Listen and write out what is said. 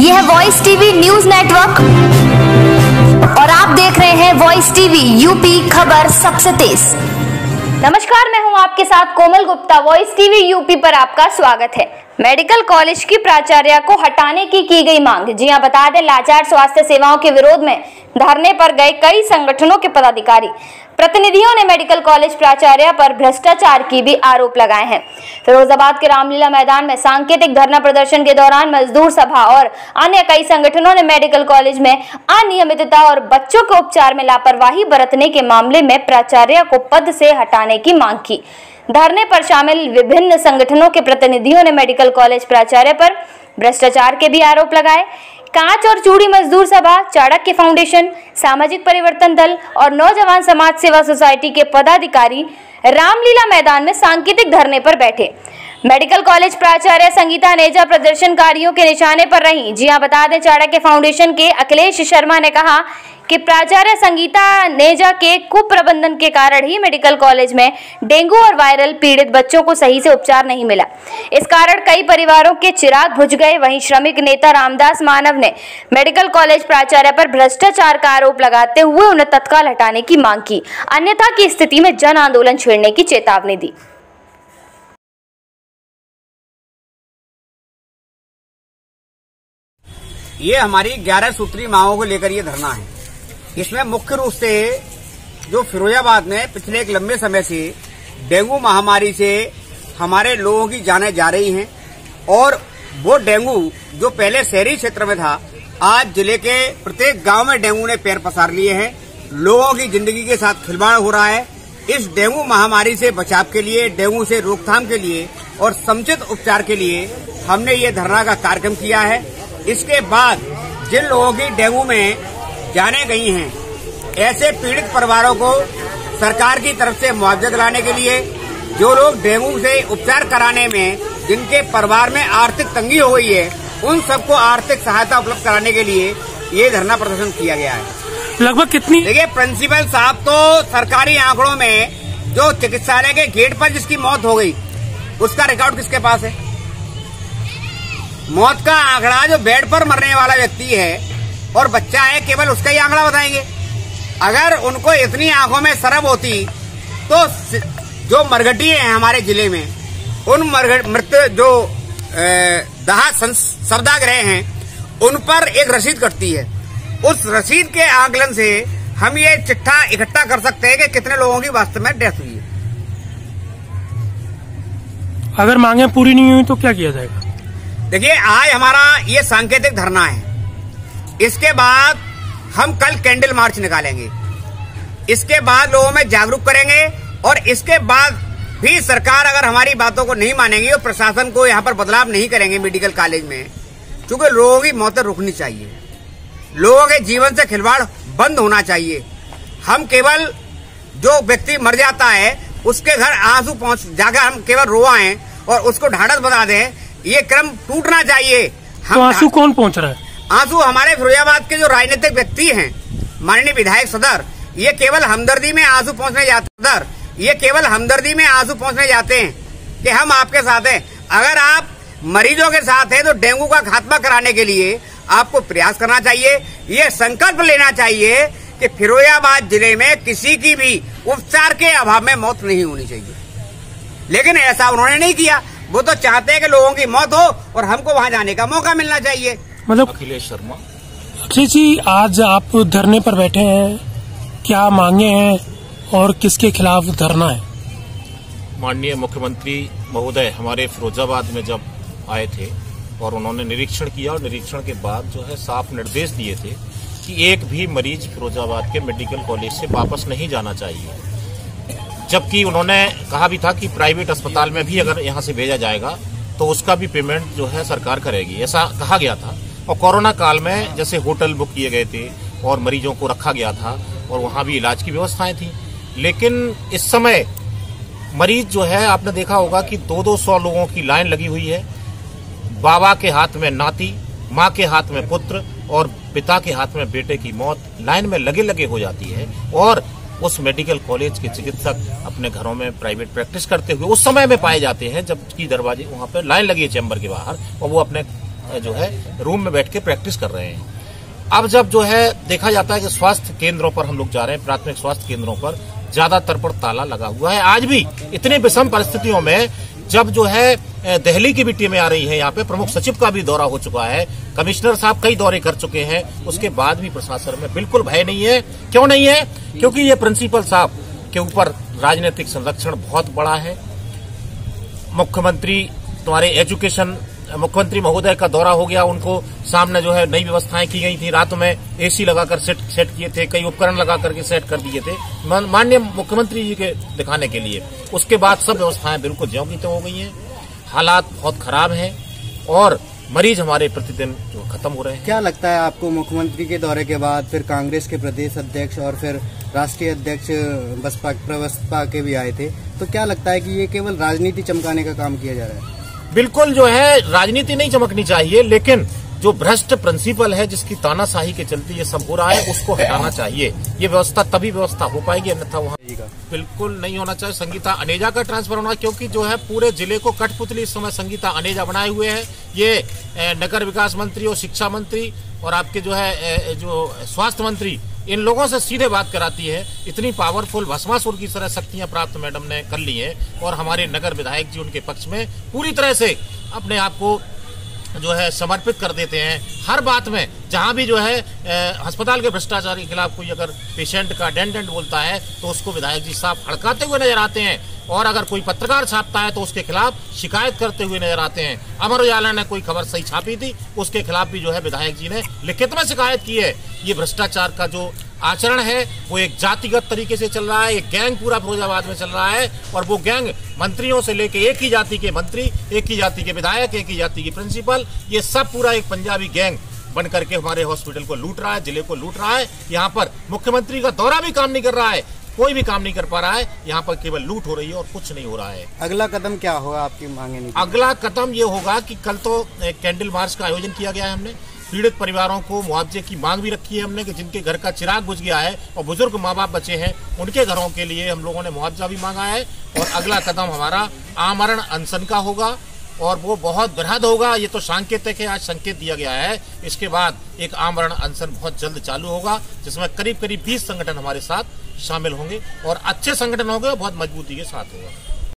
यह है voice TV news network और आप देख रहे हैं वॉइस टीवी यूपी, खबर सबसे तेज। नमस्कार, मैं हूं आपके साथ Komal Gupta. Voice TV UP पर आपका स्वागत है। मेडिकल कॉलेज की प्राचार्य को हटाने की गई मांग। जी हां, बता दें, लाचार स्वास्थ्य सेवाओं के विरोध में धरने पर गए कई संगठनों के पदाधिकारी प्रतिनिधियों ने मेडिकल कॉलेज प्राचार्य पर भ्रष्टाचार की भी आरोप लगाए हैं। फिरोजाबाद के रामलीला मैदान में सांकेतिक धरना प्रदर्शन के दौरान मजदूर सभा और अन्य कई संगठनों ने मेडिकल कॉलेज में अनियमितता और बच्चों के उपचार में लापरवाही बरतने के मामले में प्राचार्य को पद से हटाने की मांग की। धरने पर शामिल विभिन्न संगठनों के प्रतिनिधियों ने मेडिकल कॉलेज प्राचार्य पर भ्रष्टाचार के भी आरोप लगाए। कांच और चूड़ी मजदूर सभा, चाणक्य फाउंडेशन, सामाजिक परिवर्तन दल और नौजवान समाज सेवा सोसाइटी के पदाधिकारी रामलीला मैदान में सांकेतिक धरने पर बैठे। मेडिकल कॉलेज प्राचार्य संगीता नेजा प्रदर्शनकारियों के निशाने पर रहीं। जी हां, बता दें, चाणक्य फाउंडेशन के अखिलेश शर्मा ने कहा कि प्राचार्य संगीता नेजा के कुप्रबंधन के कारण ही मेडिकल कॉलेज में डेंगू और वायरल पीड़ित बच्चों को सही से उपचार नहीं मिला। इस कारण कई परिवारों के चिराग बुझ गए। वहीं श्रमिक नेता रामदास मानव ने मेडिकल कॉलेज प्राचार्य पर भ्रष्टाचार का आरोप लगाते हुए उन्हें तत्काल हटाने की मांग की, अन्यथा की स्थिति में जन आंदोलन छेड़ने की चेतावनी दी। ये हमारी 11 सूत्री मांगों को लेकर ये धरना है। इसमें मुख्य रूप से जो फिरोजाबाद में पिछले एक लंबे समय से डेंगू महामारी से हमारे लोगों की जानें जा रही हैं और वो डेंगू जो पहले शहरी क्षेत्र में था, आज जिले के प्रत्येक गांव में डेंगू ने पैर पसार लिए हैं। लोगों की जिंदगी के साथ खिलवाड़ हो रहा है। इस डेंगू महामारी से बचाव के लिए, डेंगू से रोकथाम के लिए और समुचित उपचार के लिए हमने ये धरना का कार्यक्रम किया है। इसके बाद जिन लोगों की डेंगू में जाने गई हैं, ऐसे पीड़ित परिवारों को सरकार की तरफ से मुआवजा दिलाने के लिए, जो लोग डेंगू से उपचार कराने में जिनके परिवार में आर्थिक तंगी हो गई है, उन सबको आर्थिक सहायता उपलब्ध कराने के लिए ये धरना प्रदर्शन किया गया है। लगभग कितनी? देखिए, प्रिंसिपल साहब तो सरकारी आंकड़ों में जो चिकित्सालय के गेट पर जिसकी मौत हो गई, उसका रिकॉर्ड किसके पास है? मौत का आंकड़ा जो बेड पर मरने वाला व्यक्ति है और बच्चा है, केवल उसका ही आंकड़ा बताएंगे। अगर उनको इतनी आंखों में शरम होती तो जो मरघटी हैं हमारे जिले में, उन मृत जो शवदाह हैं, उन पर एक रसीद कटती है। उस रसीद के आकलन से हम ये चिट्ठा इकट्ठा कर सकते हैं कि कितने लोगों की वास्तव में डेथ हुई है। अगर मांगे पूरी नहीं हुई तो क्या किया जाएगा? देखिए, आज हमारा ये सांकेतिक धरना है। इसके बाद हम कल कैंडल मार्च निकालेंगे। इसके बाद लोगों में जागरूक करेंगे और इसके बाद भी सरकार अगर हमारी बातों को नहीं मानेगी और प्रशासन को यहाँ पर बदलाव नहीं करेंगे मेडिकल कॉलेज में, क्योंकि लोगों की मौतें रुकनी चाहिए, लोगों के जीवन से खिलवाड़ बंद होना चाहिए। हम केवल जो व्यक्ति मर जाता है उसके घर आंसू जाकर हम केवल रोआएं और उसको ढाढ़स बता दें, ये क्रम टूटना चाहिए। तो आंसू कौन पहुंच रहा है? आंसू हमारे फिरोजाबाद के जो राजनीतिक व्यक्ति हैं, माननीय विधायक सदर, ये केवल हमदर्दी में आंसू पहुंचने जाते हैं कि हम आपके साथ हैं। अगर आप मरीजों के साथ हैं तो डेंगू का खात्मा कराने के लिए आपको प्रयास करना चाहिए। ये संकल्प लेना चाहिए कि फिरोजाबाद जिले में किसी की भी उपचार के अभाव में मौत नहीं होनी चाहिए, लेकिन ऐसा उन्होंने नहीं किया। वो तो चाहते हैं कि लोगों की मौत हो और हमको वहां जाने का मौका मिलना चाहिए। मतलब अखिलेश शर्मा। अखिलेश जी, आज आप धरने पर बैठे हैं, क्या मांगे हैं और किसके खिलाफ धरना है? माननीय मुख्यमंत्री महोदय हमारे फिरोजाबाद में जब आए थे और उन्होंने निरीक्षण किया और निरीक्षण के बाद जो है साफ निर्देश दिए थे कि एक भी मरीज फिरोजाबाद के मेडिकल कॉलेज से वापस नहीं जाना चाहिए। जबकि उन्होंने कहा भी था कि प्राइवेट अस्पताल में भी अगर यहाँ से भेजा जाएगा तो उसका भी पेमेंट जो है सरकार करेगी, ऐसा कहा गया था। और कोरोना काल में जैसे होटल बुक किए गए थे और मरीजों को रखा गया था और वहां भी इलाज की व्यवस्थाएं थी। लेकिन इस समय मरीज जो है, आपने देखा होगा कि 200 लोगों की लाइन लगी हुई है। बाबा के हाथ में नाती, माँ के हाथ में पुत्र और पिता के हाथ में बेटे की मौत लाइन में लगे हो जाती है। और उस मेडिकल कॉलेज के चिकित्सक अपने घरों में प्राइवेट प्रैक्टिस करते हुए उस समय में पाए जाते हैं जबकि दरवाजे वहां पर लाइन लगी है चैम्बर के बाहर, और वो अपने जो है रूम में बैठ के प्रैक्टिस कर रहे हैं। अब जब जो है देखा जाता है कि स्वास्थ्य केंद्रों पर हम लोग जा रहे हैं, प्राथमिक स्वास्थ्य केंद्रों पर ज्यादातर पर ताला लगा हुआ है। आज भी इतने विषम परिस्थितियों में जब जो है दिल्ली की भी टीमें आ रही है, यहाँ पे प्रमुख सचिव का भी दौरा हो चुका है, कमिश्नर साहब कई दौरे कर चुके हैं, उसके बाद भी प्रशासन में बिल्कुल भय नहीं है। क्यों नहीं है? क्योंकि ये प्रिंसिपल साहब के ऊपर राजनीतिक संरक्षण बहुत बड़ा है। मुख्यमंत्री तुम्हारे एजुकेशन मुख्यमंत्री महोदय का दौरा हो गया, उनको सामने जो है नई व्यवस्थाएं की गई थी, रात में एसी लगाकर सेट किए थे, कई उपकरण लगा करके सेट कर दिए थे माननीय मुख्यमंत्री जी के दिखाने के लिए। उसके बाद सब व्यवस्थाएं बिल्कुल ज्यों की त्यों हो गई हैं। हालात बहुत खराब हैं और मरीज हमारे प्रतिदिन जो खत्म हो रहे हैं। क्या लगता है आपको मुख्यमंत्री के दौरे के बाद फिर कांग्रेस के प्रदेश अध्यक्ष और फिर राष्ट्रीय अध्यक्ष बसपा के भी आए थे, तो क्या लगता है कि ये केवल राजनीति चमकाने का काम किया जा रहा है? बिल्कुल जो है राजनीति नहीं चमकनी चाहिए, लेकिन जो भ्रष्ट प्रिंसिपल है जिसकी तानाशाही के चलते ये सब हो रहा है उसको हटाना चाहिए। ये व्यवस्था तभी व्यवस्था हो पाएगी, अन्यथा वहाँ बिल्कुल नहीं होना चाहिए। संगीता अनेजा का ट्रांसफर होना, क्योंकि जो है पूरे जिले को कठपुतली इस समय संगीता अनेजा बनाए हुए हैं। ये नगर विकास मंत्री और शिक्षा मंत्री और आपके जो है जो स्वास्थ्य मंत्री, इन लोगों से सीधे बात कराती है। इतनी पावरफुल भस्मासुर की तरह शक्तियां प्राप्त मैडम ने कर ली है और हमारे नगर विधायक जी उनके पक्ष में पूरी तरह से अपने आप को जो है समर्पित कर देते हैं। हर बात में जहां भी जो है अस्पताल के भ्रष्टाचार के खिलाफ कोई अगर पेशेंट का डेंटेंट बोलता है तो उसको विधायक जी साहब हड़काते हुए नजर आते हैं, और अगर कोई पत्रकार छापता है तो उसके खिलाफ शिकायत करते हुए नजर आते हैं। अमर उजाला ने कोई खबर सही छापी थी, उसके खिलाफ भी जो है विधायक जी ने लिखित में शिकायत की है। ये भ्रष्टाचार का जो आचरण है वो एक जातिगत तरीके से चल रहा है, एक गैंग पूरा फिरोजाबाद में चल रहा है, और वो गैंग मंत्रियों से लेके एक ही जाति के मंत्री, एक ही जाति के विधायक, एक ही जाति की प्रिंसिपल, ये सब पूरा एक पंजाबी गैंग बन करके हमारे हॉस्पिटल को लूट रहा है, जिले को लूट रहा है। यहाँ पर मुख्यमंत्री का दौरा भी काम नहीं कर रहा है, कोई भी काम नहीं कर पा रहा है, यहाँ पर केवल लूट हो रही है और कुछ नहीं हो रहा है। अगला कदम क्या होगा आपकी मांगे नहीं? अगला कदम ये होगा कि कल तो कैंडल मार्च का आयोजन किया गया है, हमने पीड़ित परिवारों को मुआवजे की मांग भी रखी है हमने, कि जिनके घर का चिराग बुझ गया है और बुजुर्ग माँ बाप बचे हैं, उनके घरों के लिए हम लोगों ने मुआवजा भी मांगा है। और अगला कदम हमारा आमरण अनशन का होगा और वो बहुत बृहद होगा। ये तो सांकेतिक है, आज संकेत दिया गया है। इसके बाद एक आमरण अनशन बहुत जल्द चालू होगा, जिसमें करीब 20 संगठन हमारे साथ शामिल होंगे और अच्छे संगठन होंगे, बहुत मजबूती के साथ होगा।